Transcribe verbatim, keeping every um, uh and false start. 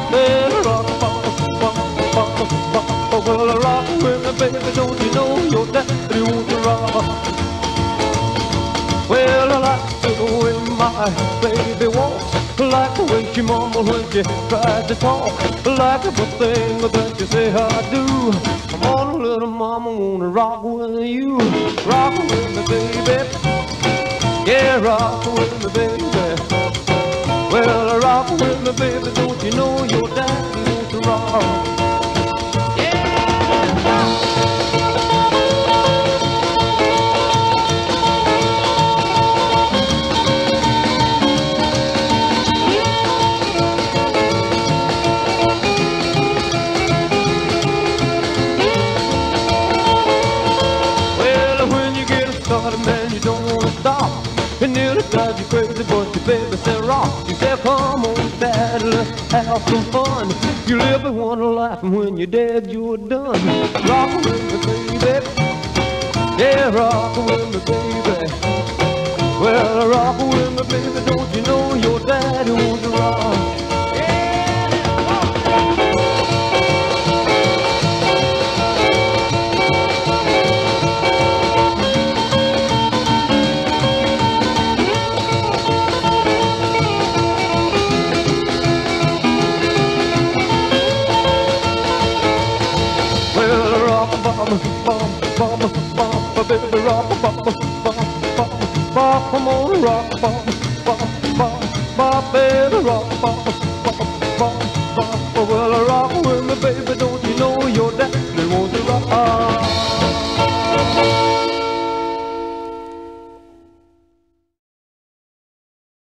Well, rock, bop, bop, bop, bop. Well, rock with me, baby, don't you know your daddy wants to rock? Well, I like the way my baby walks, like the way she mumbles when she tries to talk, like everything that you say I do. Come on, little mama, wanna rock with you. Rock with me, baby. Yeah, rock with me, baby. Well, rock with me, baby, don't you know your daddy wants to rock? Man, you don't wanna stop. It nearly drives you crazy, but your baby said rock. You said, come on, Dad, let's have some fun. You live and wanna laugh, and when you're dead, you're done. Rock with me, baby. Yeah, rock with me, baby. Well, rock with me, baby. Don't you know your daddy wants to rock? Bop, bop, bop, baby, rock, bop, bop, bop, bop, bop, come on, rock, bop, bop, bop, bop, baby, rock, bop, bop, bop, bop. Well, rock with me, baby, don't